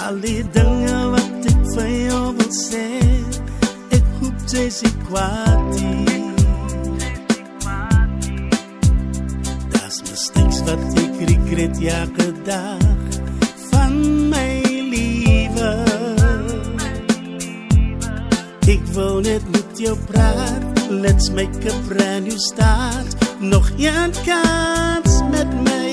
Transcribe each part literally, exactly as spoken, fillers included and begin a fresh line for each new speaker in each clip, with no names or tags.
Al die dinge wat ek vir jou wil sê, ek hoop jy is nie kwaad nie. Das mistakes wat ek regret elke dag van my liewe. Ek wil net met jou praat, let's make a brand new start. Nog een kans met my,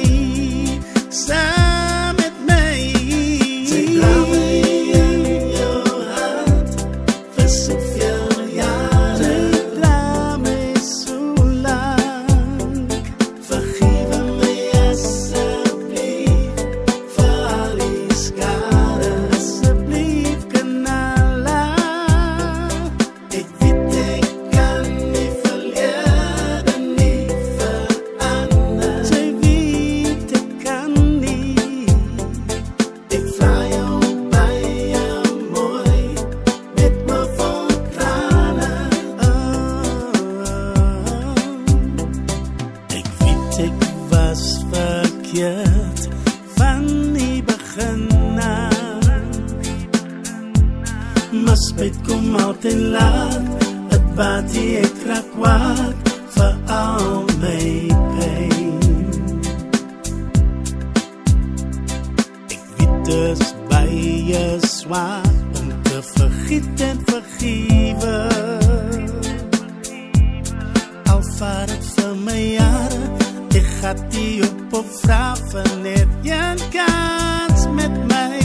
saam met my. Sy dra my in jou hart, vir soveel jare. Sy dra my so lang, vergewe my asseblief, vir al die skade. Asseblief kanala, ek weet ek kan nie verlede nie verander. Sy weet ek kan nie, ek vra jou baie mooi, met my vol trane. Ek weet ek was verkeerd van die begin af, maar spijt kom altyd laat, het baat die ek raak kwaad vir al my pijn. Ek weet is baie zwaar om te vergiet en vergewe. Al vaar het vir my jare, ek gaat die op op vraag van net een kans met my,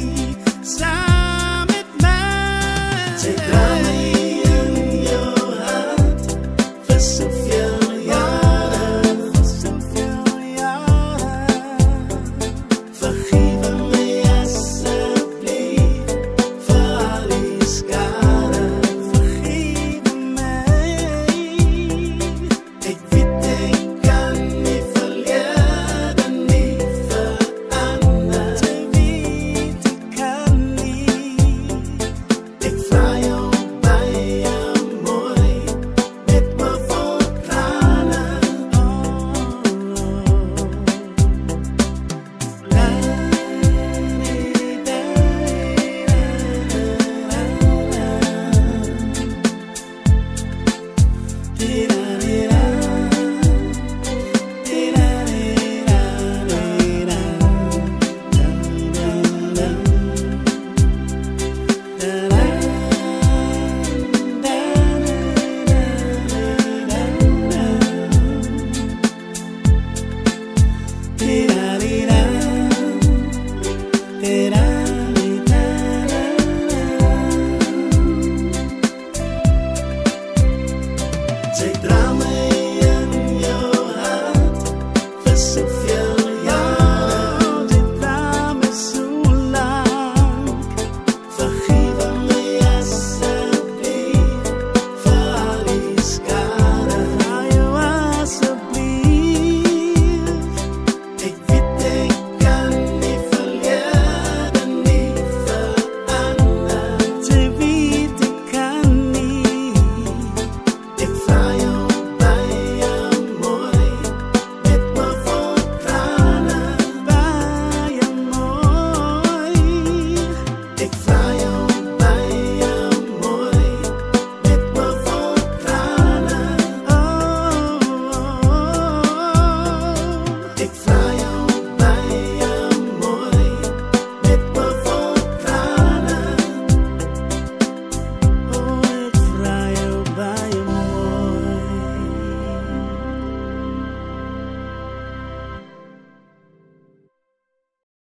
saam met my. Sy dra my in jou hart, vir soveel jare, vir soveel jare. Vergewe my asseblief, vir al die skade. Vergewe my, ek weet ek kan nie verlede nie verander. Sy weet ek kan nie, ek vra jou baie mooi, met my vol trane. Sy dra my in jou hart, vir soveel